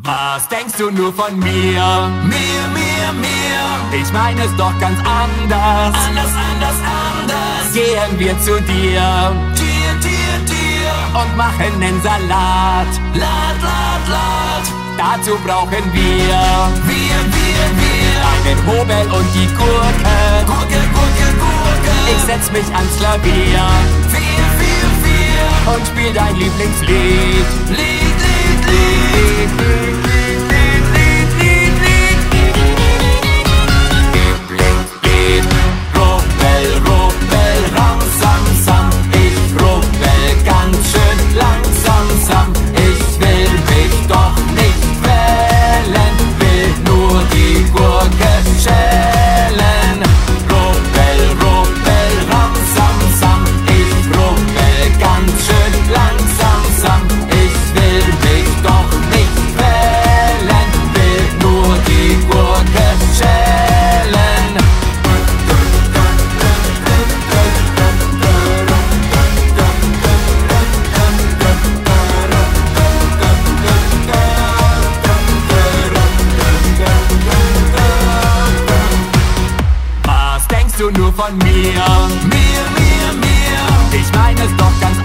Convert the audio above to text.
Was denkst du nur von mir? Mir. Ich meine es doch ganz anders. Anders. Gehen wir zu dir. Dir. Und machen nen Salat. Lat. Dazu brauchen wir. Einen Hobel und die Gurke. Gurke. Ich setz mich ans Klavier. 4. Und spiel dein Lieblingslied. Lied. Rubbel, ram, sam. Ich rubbel ganz schön langsam. Ich will mich doch nicht quälen, will nur die Gurke schälen. Rubbel, ram, sam. Ich rubbel ganz schön langsam. Ich will mich doch nicht quälen, will nur die Gurke schälen. Was denkst du nur von mir? Mir. Ich meine es doch ganz